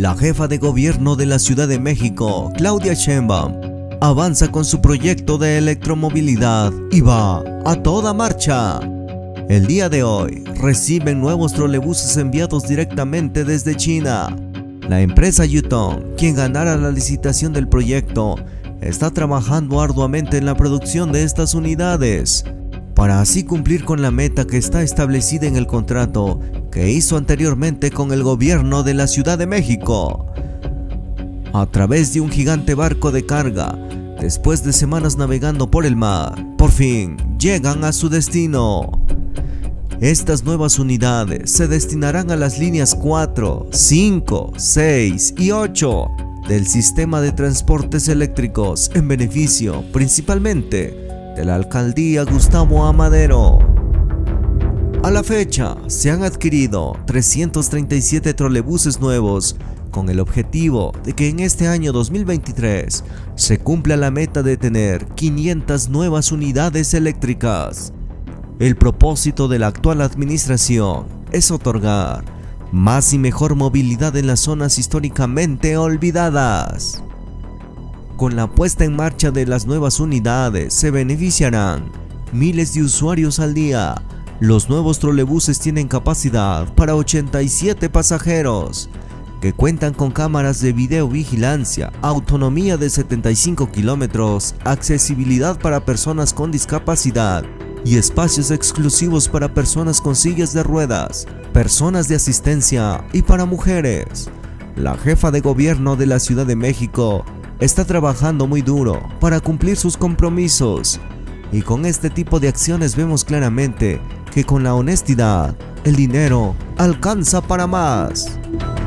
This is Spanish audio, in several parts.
La jefa de gobierno de la Ciudad de México, Claudia Sheinbaum, avanza con su proyecto de electromovilidad y va a toda marcha. El día de hoy reciben nuevos trolebuses enviados directamente desde China. La empresa Yutong, quien ganara la licitación del proyecto, está trabajando arduamente en la producción de estas unidades, para así cumplir con la meta que está establecida en el contrato que hizo anteriormente con el gobierno de la Ciudad de México. A través de un gigante barco de carga, después de semanas navegando por el mar, por fin llegan a su destino. Estas nuevas unidades se destinarán a las líneas 4, 5, 6 y 8 del sistema de transportes eléctricos en beneficio principalmente de la alcaldía Gustavo Amadero. A la fecha se han adquirido 337 trolebuses nuevos con el objetivo de que en este año 2023 se cumpla la meta de tener 500 nuevas unidades eléctricas. El propósito de la actual administración es otorgar más y mejor movilidad en las zonas históricamente olvidadas. Con la puesta en marcha de las nuevas unidades se beneficiarán miles de usuarios al día. Los nuevos trolebuses tienen capacidad para 87 pasajeros, que cuentan con cámaras de videovigilancia, autonomía de 75 kilómetros, accesibilidad para personas con discapacidad y espacios exclusivos para personas con sillas de ruedas, personas de asistencia y para mujeres. La jefa de gobierno de la Ciudad de México está trabajando muy duro para cumplir sus compromisos, y con este tipo de acciones vemos claramente que con la honestidad, el dinero alcanza para más.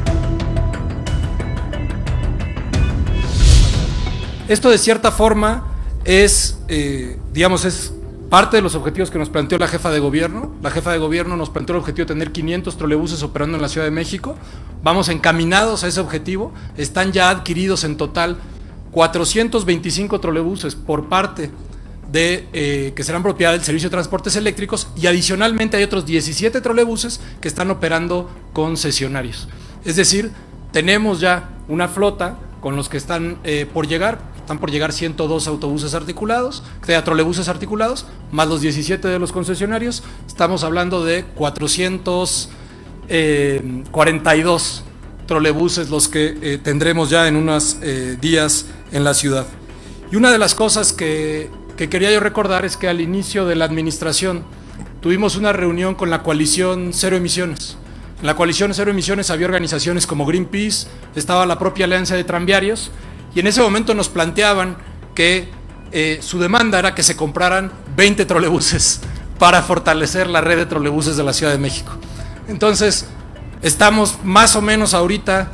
Esto de cierta forma es, es parte de los objetivos que nos planteó la jefa de gobierno. La jefa de gobierno nos planteó el objetivo de tener 500 trolebuses operando en la Ciudad de México. Vamos encaminados a ese objetivo. Están ya adquiridos en total 425 trolebuses por parte de que serán propiedad del Servicio de Transportes Eléctricos, y adicionalmente hay otros 17 trolebuses que están operando concesionarios. Es decir, tenemos ya una flota con los que están por llegar 102 autobuses articulados, trolebuses articulados, más los 17 de los concesionarios. Estamos hablando de 442 trolebuses los que tendremos ya en unos días en la ciudad. Y una de las cosas que quería yo recordar es que al inicio de la administración tuvimos una reunión con la coalición Cero Emisiones. En la coalición Cero Emisiones había organizaciones como Greenpeace, estaba la propia Alianza de Tranviarios, y en ese momento nos planteaban que su demanda era que se compraran 20 trolebuses para fortalecer la red de trolebuses de la Ciudad de México. Entonces, estamos más o menos ahorita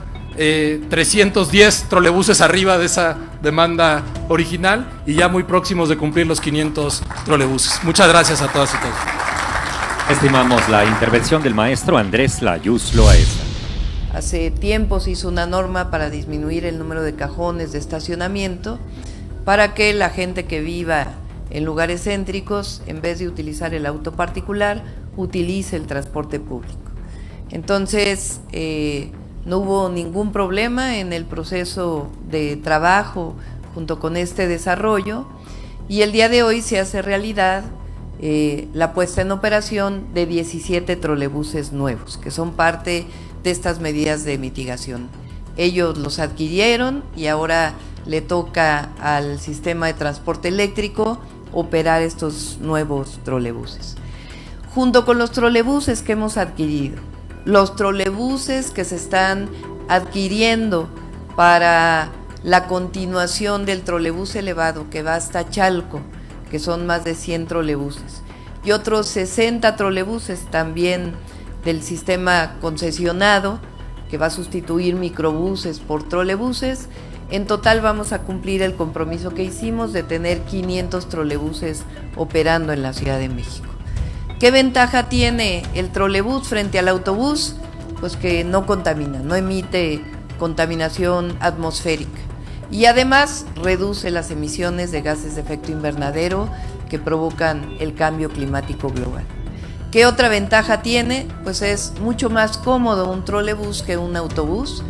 310 trolebuses arriba de esa demanda original y ya muy próximos de cumplir los 500 trolebuses. Muchas gracias a todas y todos. Estimamos la intervención del maestro Andrés Layuz Loaesa. Hace tiempo se hizo una norma para disminuir el número de cajones de estacionamiento para que la gente que viva en lugares céntricos, en vez de utilizar el auto particular, utilice el transporte público. Entonces, no hubo ningún problema en el proceso de trabajo junto con este desarrollo, y el día de hoy se hace realidad la puesta en operación de 17 trolebuses nuevos, que son parte de estas medidas de mitigación. Ellos los adquirieron y ahora le toca al sistema de transporte eléctrico operar estos nuevos trolebuses. Junto con los trolebuses que hemos adquirido, los trolebuses que se están adquiriendo para la continuación del trolebús elevado que va hasta Chalco, que son más de 100 trolebuses, y otros 60 trolebuses también del sistema concesionado, que va a sustituir microbuses por trolebuses. En total vamos a cumplir el compromiso que hicimos de tener 500 trolebuses operando en la Ciudad de México. ¿Qué ventaja tiene el trolebús frente al autobús? Pues que no contamina, no emite contaminación atmosférica, y además reduce las emisiones de gases de efecto invernadero que provocan el cambio climático global. ¿Qué otra ventaja tiene? Pues es mucho más cómodo un trolebús que un autobús,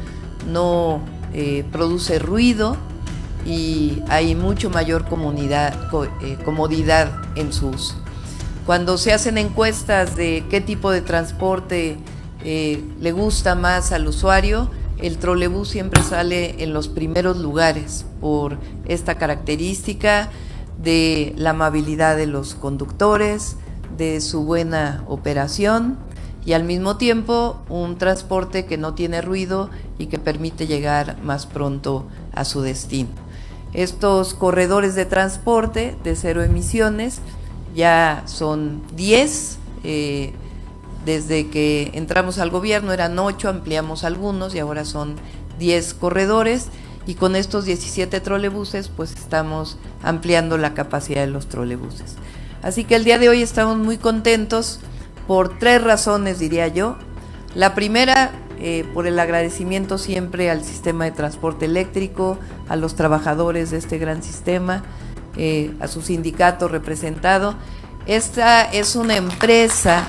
no produce ruido y hay mucho mayor comodidad en su uso. Cuando se hacen encuestas de qué tipo de transporte le gusta más al usuario, el trolebús siempre sale en los primeros lugares por esta característica de la amabilidad de los conductores, de su buena operación y al mismo tiempo un transporte que no tiene ruido y que permite llegar más pronto a su destino. Estos corredores de transporte de cero emisiones ya son 10, desde que entramos al gobierno eran 8, ampliamos algunos y ahora son 10 corredores, y con estos 17 trolebuses pues estamos ampliando la capacidad de los trolebuses. Así que el día de hoy estamos muy contentos por 3 razones, diría yo. La primera, por el agradecimiento siempre al sistema de transporte eléctrico, a los trabajadores de este gran sistema, a su sindicato representado. Esta es una empresa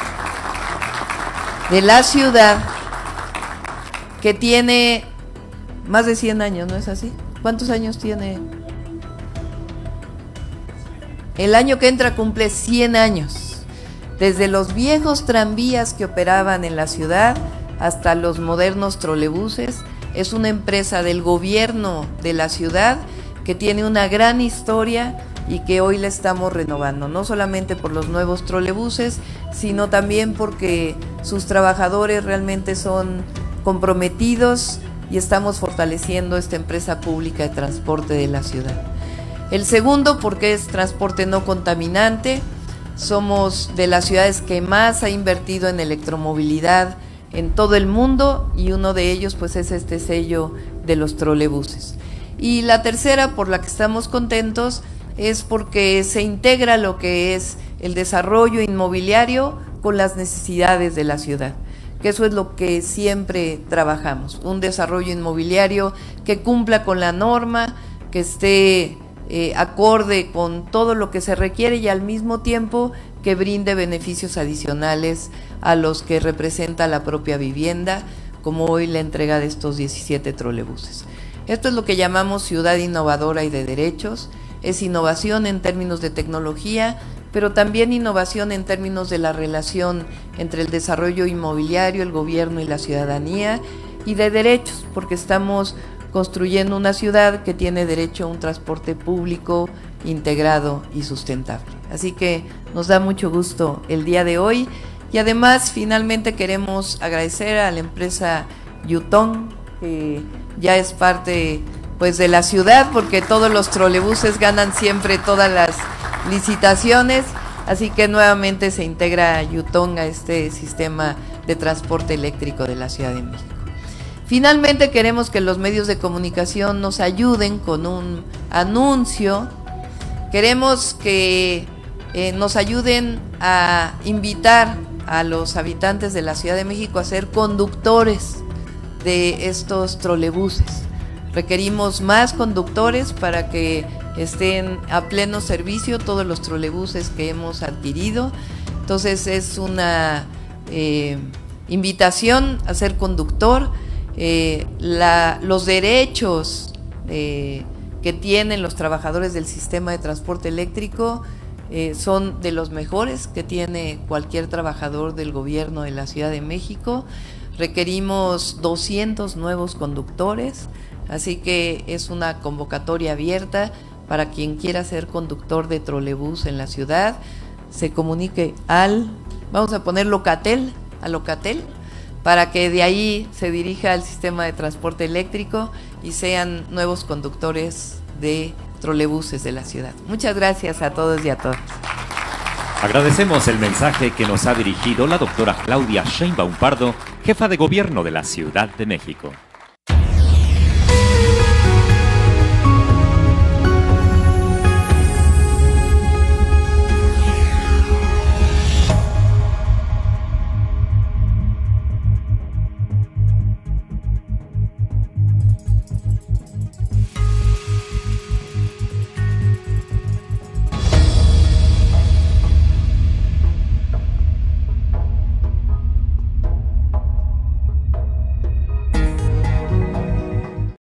de la ciudad que tiene más de 100 años, ¿no es así? ¿Cuántos años tiene? El año que entra cumple 100 años. Desde los viejos tranvías que operaban en la ciudad hasta los modernos trolebuses, es una empresa del gobierno de la ciudad que tiene una gran historia y que hoy la estamos renovando, no solamente por los nuevos trolebuses, sino también porque sus trabajadores realmente son comprometidos y estamos fortaleciendo esta empresa pública de transporte de la ciudad. El segundo, porque es transporte no contaminante. Somos de las ciudades que más ha invertido en electromovilidad en todo el mundo y uno de ellos pues es este sello de los trolebuses. Y la tercera, por la que estamos contentos, es porque se integra lo que es el desarrollo inmobiliario con las necesidades de la ciudad, que eso es lo que siempre trabajamos, un desarrollo inmobiliario que cumpla con la norma, que esté acorde con todo lo que se requiere y al mismo tiempo que brinde beneficios adicionales a los que representa la propia vivienda, como hoy la entrega de estos 17 trolebuses. Esto es lo que llamamos ciudad innovadora y de derechos. Es innovación en términos de tecnología, pero también innovación en términos de la relación entre el desarrollo inmobiliario, el gobierno y la ciudadanía, y de derechos, porque estamos construyendo una ciudad que tiene derecho a un transporte público, integrado y sustentable. Así que nos da mucho gusto el día de hoy y además finalmente queremos agradecer a la empresa Yutong, que ya es parte pues de la ciudad, porque todos los trolebuses ganan siempre todas las licitaciones, así que nuevamente se integra Yutong a este sistema de transporte eléctrico de la Ciudad de México. Finalmente queremos que los medios de comunicación nos ayuden con un anuncio. Queremos que nos ayuden a invitar a los habitantes de la Ciudad de México a ser conductores de estos trolebuses. Requerimos más conductores para que estén a pleno servicio todos los trolebuses que hemos adquirido. Entonces es una invitación a ser conductor. Los derechos que tienen los trabajadores del sistema de transporte eléctrico son de los mejores que tiene cualquier trabajador del gobierno de la Ciudad de México. Requerimos 200 nuevos conductores, así que es una convocatoria abierta para quien quiera ser conductor de trolebús en la ciudad. Se comunique vamos a poner Locatel, a Locatel, para que de ahí se dirija al sistema de transporte eléctrico y sean nuevos conductores de trolebuses de la ciudad. Muchas gracias a todos y a todas. Agradecemos el mensaje que nos ha dirigido la doctora Claudia Sheinbaum Pardo, jefa de gobierno de la Ciudad de México.